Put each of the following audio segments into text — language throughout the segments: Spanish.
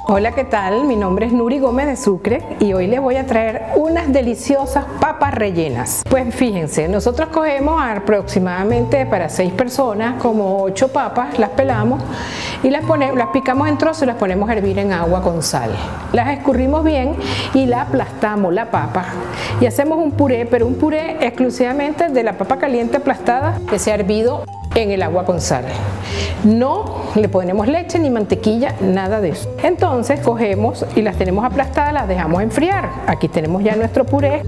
Hola, ¿qué tal? Mi nombre es Nuri Gómez de Sucre y hoy les voy a traer unas deliciosas papas rellenas. Pues fíjense, nosotros cogemos aproximadamente para 6 personas como 8 papas, las pelamos y las picamos en trozos y las ponemos a hervir en agua con sal. Las escurrimos bien y la aplastamos la papa y hacemos un puré, pero un puré exclusivamente de la papa caliente aplastada que se ha hervido en el agua con sal. No le ponemos leche ni mantequilla, nada de eso. Entonces cogemos y las tenemos aplastadas, las dejamos enfriar. Aquí tenemos ya nuestro puré.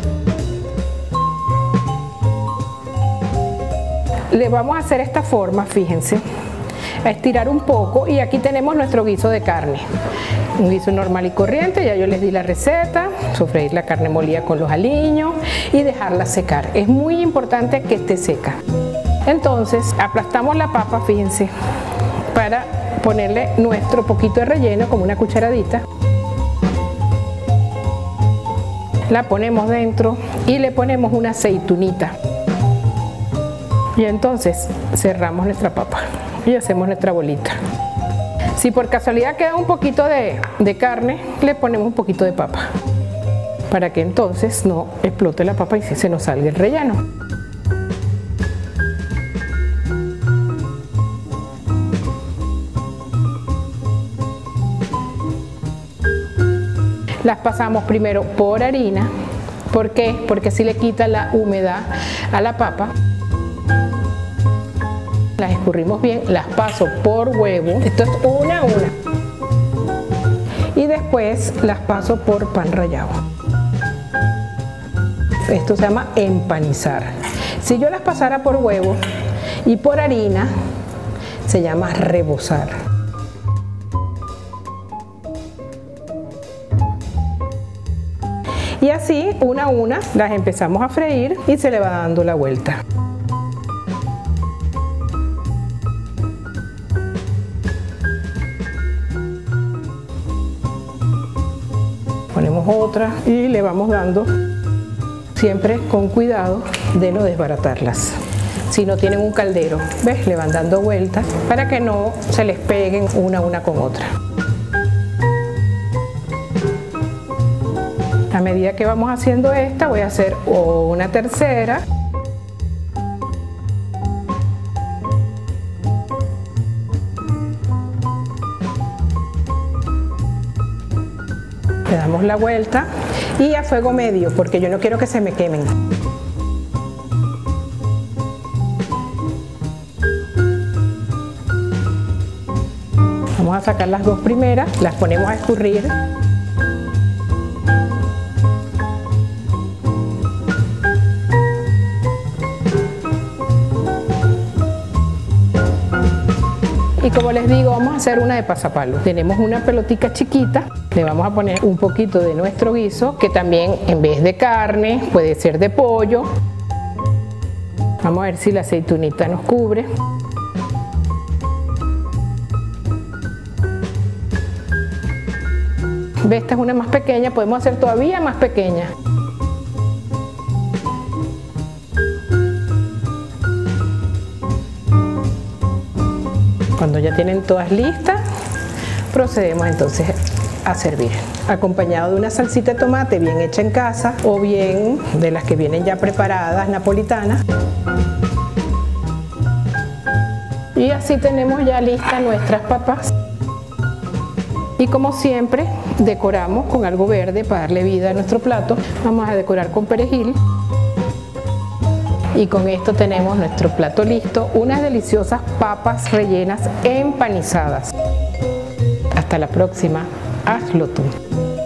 Le vamos a hacer esta forma, fíjense, a estirar un poco y aquí tenemos nuestro guiso de carne. Un guiso normal y corriente, ya yo les di la receta, sofreír la carne molida con los aliños y dejarla secar. Es muy importante que esté seca. Entonces aplastamos la papa, fíjense, para ponerle nuestro poquito de relleno, como una cucharadita. La ponemos dentro y le ponemos una aceitunita. Y entonces cerramos nuestra papa y hacemos nuestra bolita. Si por casualidad queda un poquito de carne, le ponemos un poquito de papa, para que entonces no explote la papa y se nos salga el relleno. Las pasamos primero por harina. ¿Por qué? Porque así le quita la humedad a la papa. Las escurrimos bien, las paso por huevo. Esto es una a una. Y después las paso por pan rallado. Esto se llama empanizar. Si yo las pasara por huevo y por harina, se llama rebozar. Y así, una a una, las empezamos a freír y se le va dando la vuelta. Ponemos otra y le vamos dando, siempre con cuidado de no desbaratarlas. Si no tienen un caldero, ¿ves? Le van dando vueltas para que no se les peguen una con otra. A medida que vamos haciendo esta, voy a hacer una tercera. Le damos la vuelta y a fuego medio, porque yo no quiero que se me quemen. Vamos a sacar las dos primeras, las ponemos a escurrir. Y como les digo, vamos a hacer una de pasapalo. Tenemos una pelotica chiquita, le vamos a poner un poquito de nuestro guiso, que también en vez de carne puede ser de pollo. Vamos a ver si la aceitunita nos cubre. Esta es una más pequeña, podemos hacer todavía más pequeña. Cuando ya tienen todas listas, procedemos entonces a servir, acompañado de una salsita de tomate bien hecha en casa o bien de las que vienen ya preparadas, napolitanas. Y así tenemos ya listas nuestras papas. Y como siempre, decoramos con algo verde para darle vida a nuestro plato. Vamos a decorar con perejil. Y con esto tenemos nuestro plato listo, unas deliciosas papas rellenas empanizadas. Hasta la próxima, hazlo tú.